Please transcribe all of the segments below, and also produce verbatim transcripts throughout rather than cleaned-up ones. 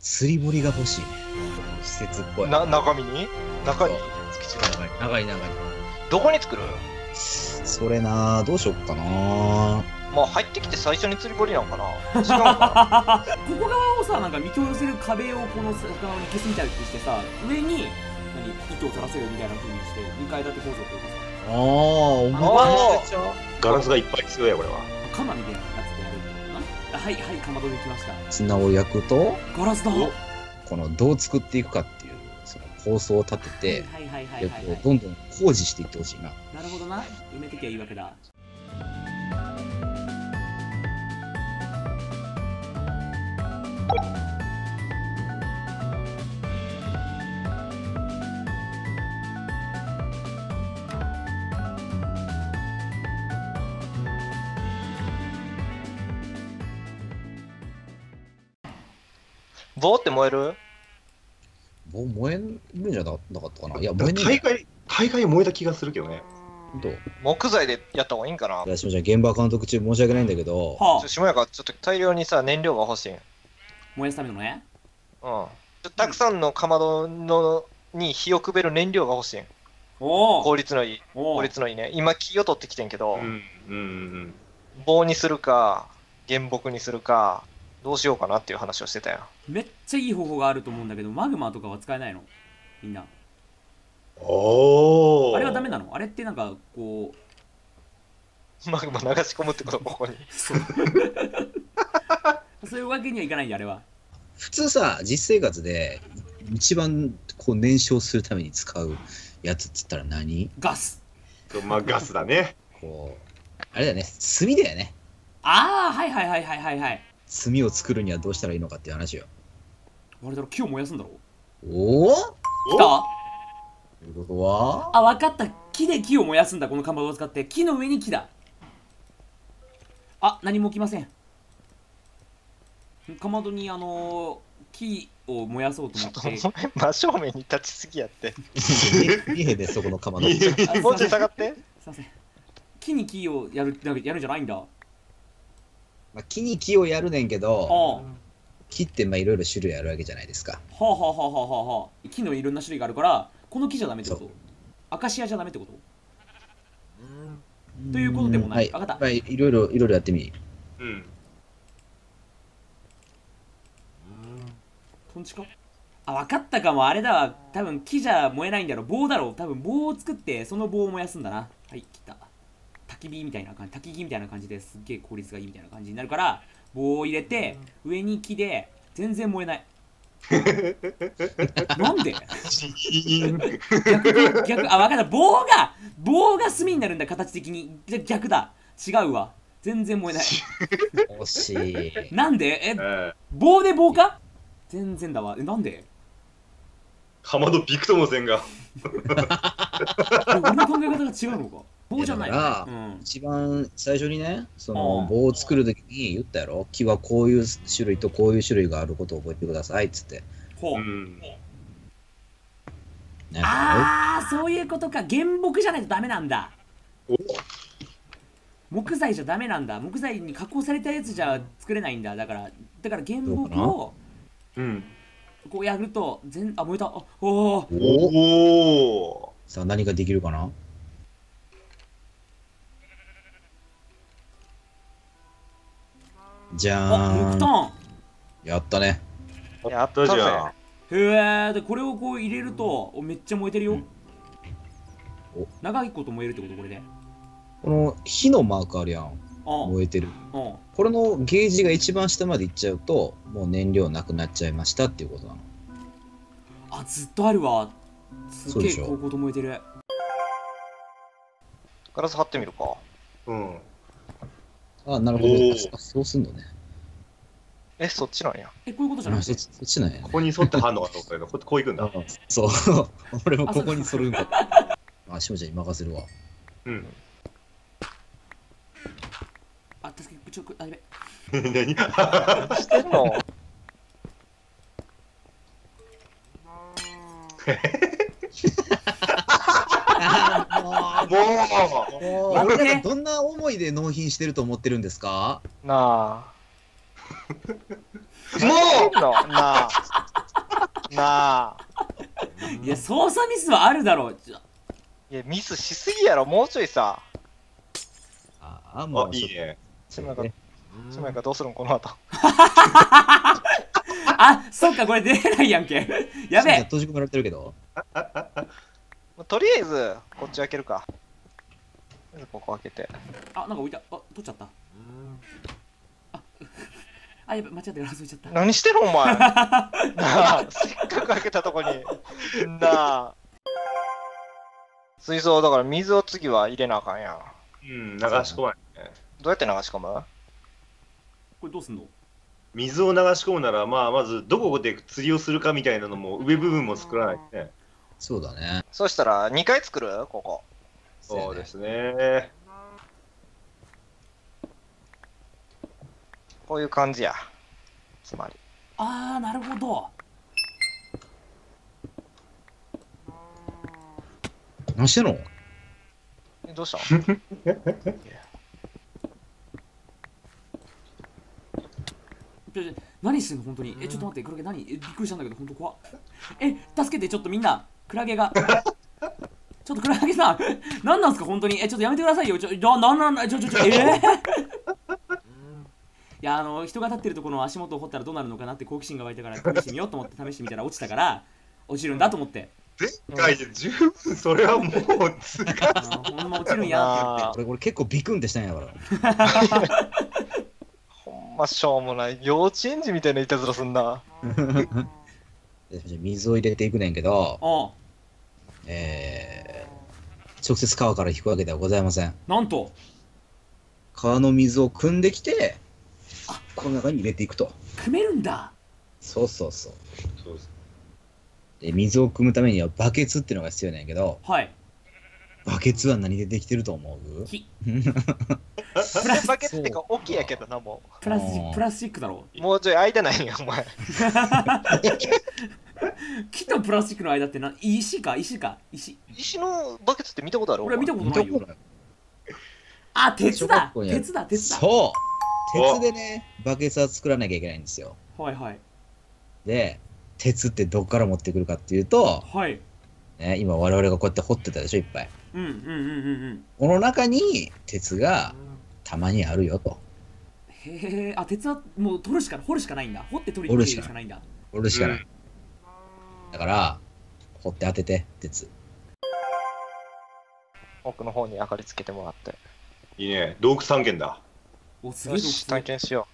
釣り堀が欲しいね。施設っぽい。 な、中身に中に築地の中に。中に中に。 どこに作る？ それなぁ、どうしよっかなぁ。 まあ入ってきて最初に釣り堀なのかな。違うのかここ側をさ、なんか見通せる壁をこの側に消すみたいにしてさ、上に何糸を垂らせるみたいな風にしてにかい建て構造というかさ。 ああ、お前ガラスがいっぱい必要や、これは。 鎌みたいなやつでやるってことかな。はいはい、かまどできました。 綱を焼くと、 ガラスだ。 このどう作っていくかっていうその構想を立てて、 はいはいはいはいはいはい。 どんどん工事していってほしいな。 なるほどな。埋めてきゃいいわけだ。 棒って燃える？ 棒燃えるんじゃなかったかな。いや、燃えねえ。 大概、大概燃えた気がするけどね。 どう？ 木材でやった方がいいんかな。 いや、しもちゃん、現場監督中申し訳ないんだけど、 はちょ下やからちょっと大量にさ燃料が欲しいん。うん。 燃やすためのね。 ちょたくさんのかまどのに火をくべる燃料が欲しいん。 おお。 効率のいい。 お効率のいいね。今木を取ってきてんけど、 うん、うん、うん。 棒にするか原木にするかどうしようかなっていう話をしてたよ。 めっちゃいい方法があると思うんだけど、マグマとかは使えないのみんな。 おお。 あれはダメなの？あれってなんかこうマグマ流し込むってことここに。 そうそういうわけにはいかないんだ、あれは。 普通さ、実生活で一番こう燃焼するために使うやつっつったら何？ ガス。 まあ、ガスだね。 こう、あれだよね、炭だよね。 ああ、はいはいはいはいはいはい。 炭を作るにはどうしたらいいのかっていう話よ。 あれだろ、木を燃やすんだろ。 おお？ 来た？ ということは？ あ、わかった。木で木を燃やすんだ、このかまどを使って。木の上に木だ。あ、何も起きません。かまどにあのー、木を燃やそうと思って。 真正面に立ちすぎやって。 見えへんね、そこのかまど。 あすいもうませんちょい下がって。 すいません。木に木をやるやるんじゃないんだ。 まあ、木に木をやるねんけど、 は木ってまあいろいろ種類あるわけじゃないですか。 あはあはあはあはあはあ。木のいろんな種類があるから、この木じゃダメってこと？アカシアじゃダメってこと？ということでもない。 はい、 わかった。 はい、いろいろいろいろやってみ。 うん。 トンチか？あ、わかったかも。あれだわ。多分木じゃ燃えないんだろ。棒だろう。多分棒を作ってその棒を燃やすんだな。はい、切った。焚き火みたいな感じ、焚き木みたいな感じですっげえ効率がいいみたいな感じになるから、棒を入れて上に木で全然燃えない。なんで？逆逆あ、わかった。棒が棒が炭になるんだ、形的に。じゃ逆だ。違うわ。全然燃えない。 惜しい。 なんで？え、 えー、 棒で棒か？全然だわ。え、なんで？ かまどびくともせんが。 俺の考え方が違うのか。棒じゃないよね。 だから、 うん、 一番最初にね、そうんの棒を作るときに言ったやろ、木はこういう種類とこういう種類があることを覚えてくださいっつって。 ほう。 うん。 ね、 ああ、そういうことか。原木じゃないとダメなんだ。 お木材じゃダメなんだ。木材に加工されたやつじゃ作れないんだ。だから、だから原木をうん。 こうやると、全、あ、燃えた。あ、おお。 おおお。 さあ何ができるかな。じゃあ、木ーん。 炭。 やったね。 やったぜ。 じゃん。 へえ、で、これをこう入れると、おめっちゃ燃えてるよ。 うんお長いこと燃えるってことこれで。 この火のマークあるやん。 あ燃えてる。 あ、うん。 これのゲージが一番下までいっちゃうと、もう燃料なくなっちゃいましたっていうことなの。 あ、ずっとあるわ。すそうでしょげえ高校と燃えてる。 ガラス貼ってみるか。 うん。 あ、なるほど。 おーあそうすんのね。 え、そっちなんや。 え、こういうことじゃなあくて。 そっちそっちなんやねこ。こに沿ってはんのかと思ったけど、ここう行くんだ。 そう。俺もここにそるんか。あ、しもちゃんに任せるわ。 うん。 あ、助け、ちょ、あ、やべ。 何してんの？ ももう待って俺らどんな思いで納品してると思ってるんですか？ なあ。 うものなあ。 なあ。 いや操作ミスはあるだろう。ちょいや、ミスしすぎやろ、もうちょいさ。 ああ、もう、 あ、いいね。 ちまか、ちまかどうするん、この後。 あ、そっか、これ出れないやんけ。やべえ。 閉じ込められてるけど。 とりあえず、こっち開けるか。とりあえずここ開けて。 あ、なんか置いた。あ、取っちゃった。あ、あ、やべ、間違ってガラス置いちゃった。 何してるお前。なあ、せっかく開けたとこに。なあ。水槽だから水を次は入れなあかんやん。 うん、流し込まないね。 どうやって流し込む？ これどうすんの？ 水を流し込むなら、まあ、まずどこで釣りをするかみたいなのも、上部分も作らないとね。 そうだね。 そしたらにかい作る？ここ。 そうですね。 こういう感じや。つまり。 あー、なるほど。 何してんの？ え、どうしたちょちょ何してんの本当に。え、ちょっと待って、クラゲ何？え、びっくりしたんだけど、本当怖っ。え、助けて、ちょっとみんな、クラゲが。ちょっとクラゲさん、何なんすか本当に。え、ちょっとやめてくださいよ。ちょ、な、なんなんだ、ちょ、ちょ、ちょ、えー、いや、あの、人が立ってるところの足元を掘ったらどうなるのかなって好奇心が湧いたから試してみようと思って試してみたら落ちたから、落ちるんだと思って。 前回で十分、それはもう、つかあーほんま落ちるんやって思って。 俺、俺結構ビクンってしたんやから。 ほんましょうもない。幼稚園児みたいないたずらすんな。 で水を入れていくねんけど、 ああ、 えー、直接川から引くわけではございません。 なんと。 川の水を汲んできて、この中に入れていくと。 組めるんだ。 そうそうそう。 そうです。 で、水を汲むためにはバケツっていうのが必要なんやけど、 はい。 バケツは何でできてると思う？ 木。 プラスバケツってか大きいやけどな、もプラスチック、プラスチックだろ。 う。もうちょい間ないんや、お前。 木とプラスチックの間ってな、石か、石か、石。 石のバケツって見たことある？ 俺は見たことないよ。 見たことない。 あ、鉄だ小学校にある鉄だ鉄だそう鉄でね、バケツは作らなきゃいけないんですよ。 はいはい。 で、鉄ってどっから持ってくるかっていうと、 はい。 ね、今我々がこうやって掘ってたでしょ、いっぱい。 うんうんうんうんうん。 この中に鉄がたまにあるよと。 へえ、あ、鉄はもう取るしか、掘るしかないんだ。掘って取りに行くしかないんだ。 これしかない。 うんだから、掘って当てて、鉄。 奥の方に明かりつけてもらって。 いいね。洞窟探検だ。 お、すげえ洞よし、体窟。 験しよ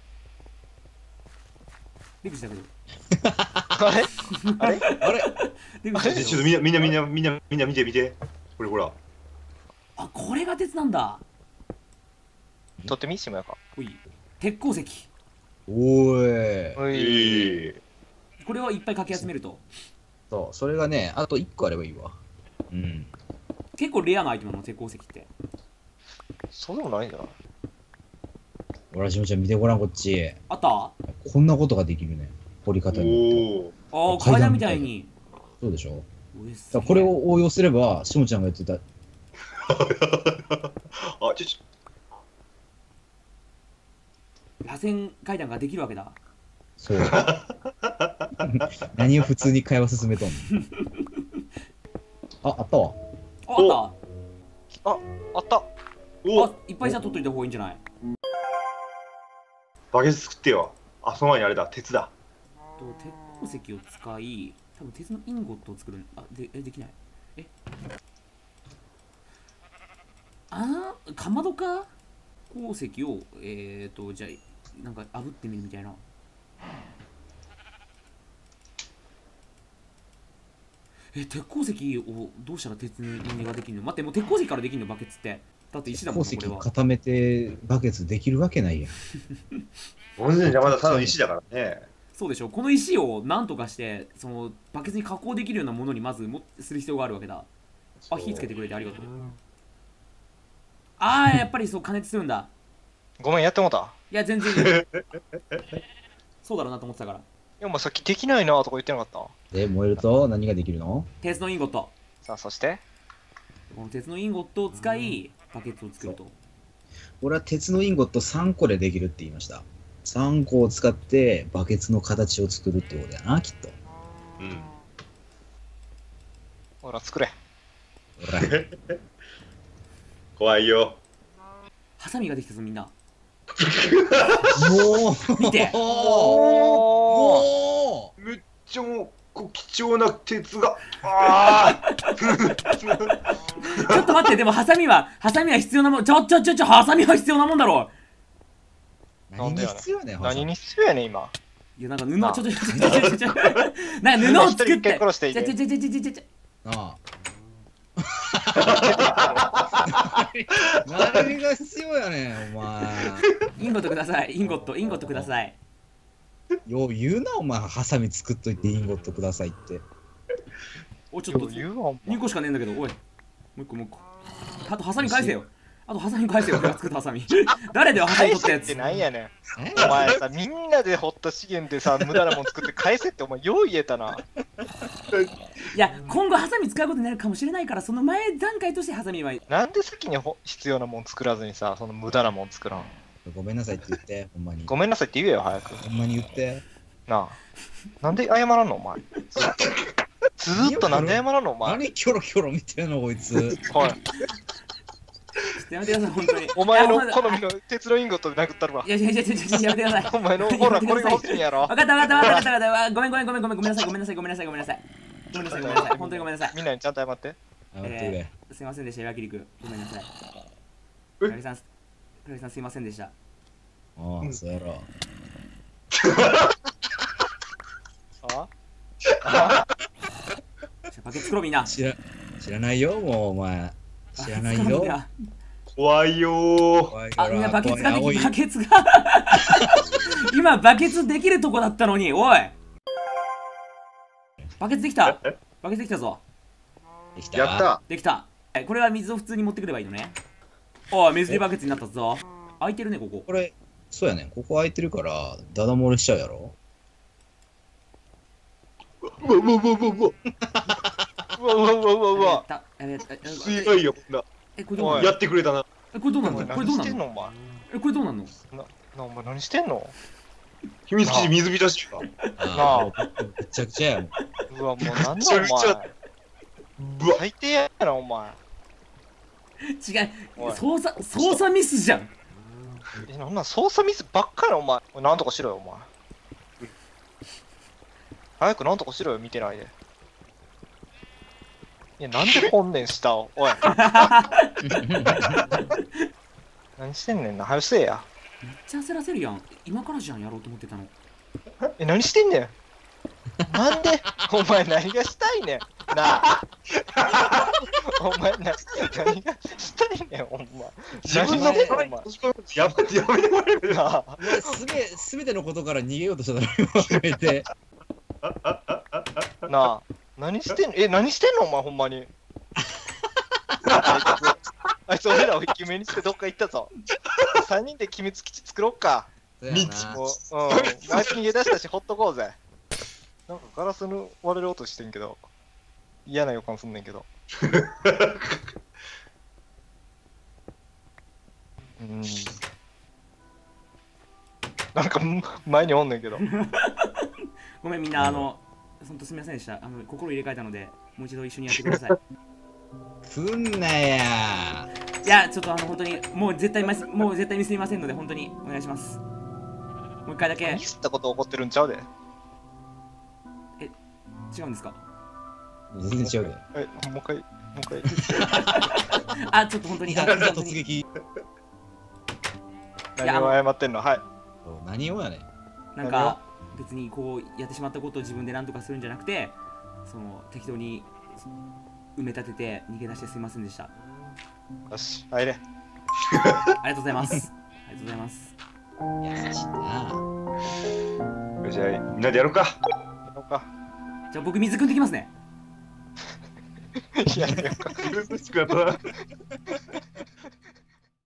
出口だけど。 う。あれあれあれ出口だけど。 ちょっとみんな、みんな、みんな、みんな、みんな見て、見て。これほら。 あ、これが鉄なんだ。 取ってみしもやか。 おい。鉄鉱石。 おーい。 ういい。 これをいっぱいかき集めると。 そう、それがね、あといっこあればいいわ。うん。 結構レアなアイテムなの、鉄鉱石って。 そうでもないんじゃない？ ほら、しもちゃん見てごらん、こっち。 あったあこんなことができるね。掘り方によって。 おお。 あ、階段みたいに。 そうでしょ。 おいすげえだからこれを応用すれば、しもちゃんが言ってた、 あ、ちょち螺旋階段ができるわけだ。 そう。何を普通に会話進めとんのあ、あったわ。 あ、あっあ、あった。 たおあ、いっぱいじゃあ取っといた方がいいんじゃない？ バケツ作ってよ。あ、その前にあれだ、鉄だ。 と鉄鉱石を使い、多分鉄のインゴットを作る。あ、で、え、できない。えあー、かまどか鉱石を、えーと、じゃあ、なんか炙ってみるみたいな。え、鉄鉱石をどうしたら鉄の根ができるの？待って、もう鉄鉱石からできるのバケツって。だって石だもん鉱な、これは。 石固めてバケツできるわけないやん。 温泉じゃまだただの石だからね。 そうでしょ。この石をなんとかして、そのバケツに加工できるようなものにまずもする必要があるわけだ。あ、火つけてくれてありがとう。あー、やっぱりそう加熱するんだ。 ごめん、やってもうた。 いや、全然いいよ。そうだろうなと思ってたから。 いや、お前さっきできないなとか言ってなかった？ で、燃えると何ができるの？ 鉄のインゴット。 さあ、そしてこの鉄のインゴットを使い、バケツを作ると。 俺は鉄のインゴットさんこでできるって言いました。さんこを使ってバケツの形を作るってことやな、きっと。 うん。 ほら、作れ。 ほら。 怖いよ。 ハサミができたぞみんな。 もう見て。 おもめっちゃもう、こう貴重な鉄が。ああ。 ちょっと待って、でもハサミはハサミは必要なもん。ちょちょちょちょハサミは必要なもんだろう何に必要やねん、 何に必要やねん、今。 う。いやなんか布なあちょちょちょちょちょちょちょなんか布を作っ一人一て。 回殺していいちょちょちょちょちょちょちょ。 ああ何が必要やねんお前。 インゴットください。インゴットインゴットください。 よう言うなお前、ハサミ作っといてインゴットくださいって。 おちょっと言うわ、お前にこしかねえんだけど、おい。もう一個もう一個。あとハサミ返せよ。あとハサミ返せよ。俺が作ったハサミ。誰だよハサミ取ったやつ。 返せってなんやねん。 えお前さ、みんなで掘った資源でさ、無駄なもん作って返せってお前よう言えたな。 いや今後ハサミ使うことになるかもしれないから、その前段階としてハサミは。 なんで先にほ必要なもん作らずにさ、その無駄なもん作らん。 ごめんなさいって言って、ほんまに。 ごめんなさいって言えよ、早く。 ほんまに言って。 なあ。なんで謝らんの、お前。ずっとずーっとなんで謝らんの、お前。 何キョロキョロ見てんのこいつ。 はい。 ちょっとやめてください、本当に。 お前のいやほん好みの鉄のインゴットで殴ったるわい。やいやいやいやいややめてください。 お前の、ほら、これが欲しいんやろわ。かったわかったわかったわかったわかった。ごめんごめんごめんごめんごめんなさいごめんなさいごめんなさいごめんなさいごめんなさいごめんなさい本当にごめんなさい。 みんなにちゃんと謝って。 あ、待ってくれ。 すいませんでした岩切りくごめんなさい。 えクラリさんクラリさんすいませんでした。 ああ、そうやろ。 あじゃあバケツ作ろうみんな。 知ら知らないよ、もうお前。知らないバケツ作ろうみんよ。 な怖いよー。 怖いからあみんなバケツがで怖い青いきバケツが今バケツできるとこだったのにおい。バケツできたバケツできたぞ。 できた。 やった。 できた。えこれは水を普通に持ってくればいいのね。おい水でバケツになったぞ。空いてるねここ。 これ、そうやねん。ここ空いてるから、ダダ漏れしちゃうやろ。 うわうわうわうわうわ。うわうわうわうわうわ。 たえええ強いよ、こんな。 えこれどうなのやってくれたな。 えこれどうなお前のこれどうなの何してんの、お前。 えこれどうなのな、お前何してんの。 秘密基地水浸しか。 ああ、もうめちゃくちゃやもん。 うわ、もうなんめちゃだおめちゃ前。 うわ。 最低やな、お前。 違うおい操作操作ミスじゃん。 え、なんなん操作ミスばっかりお前。おいなんとかしろよ、お前。早くなんとかしろよ、見てないで。いや、なんで本年下を。おい。何してんねんな、早くせえや。 めっちゃ焦らせるやん。今からじゃんやろうと思ってたの。 え、何してんねん。なんでお前何がしたいねん。なあ。お前な、何がしたいねん、お前。 自分の何腹してんにやめやめてもらえるなあ。 お前すべ、すべてのことから逃げようとしただろ、今、めて。 なあ。何してんのえ、何してんのお前、ほんまに。あいつ、あいつ俺らをイケメンにしてどっか行ったぞ。さんにんで秘密基地作ろっか。 そうやなもう、うん。あいつ逃げ出したし、ほっとこうぜ。なんかガラスの割れる音してんけど、嫌な予感すんねんけど。うん。なんか前におんねんけど。 ごめんみんな、あの、ほんとすみませんでした。あの心入れ替えたので、もう一度一緒にやってください。 来んなや。 いや、ちょっとあの、本当に、もう絶対ま、もう絶対ミスりませんので、本当にお願いします。もう一回だけ、 ミスったこと起こってるんちゃうで。 違うんですか。 全然違うで。 え、もう一回、もう一回。 あ、ちょっと本当に、あ突本当に撃。 何を謝ってんのはい。 何をやねん。 なんか、別にこう、やってしまったことを自分で何とかするんじゃなくて、その、適当に埋め立てて逃げ出してすみませんでした。あよし、入れ。 りがとうございます。ありがとうございます。 優しいな。 よし、じゃあみんなでやろうか。 やろうか。 じゃあ僕水汲んできますね。 いや、やろうか。 苦しくなったな。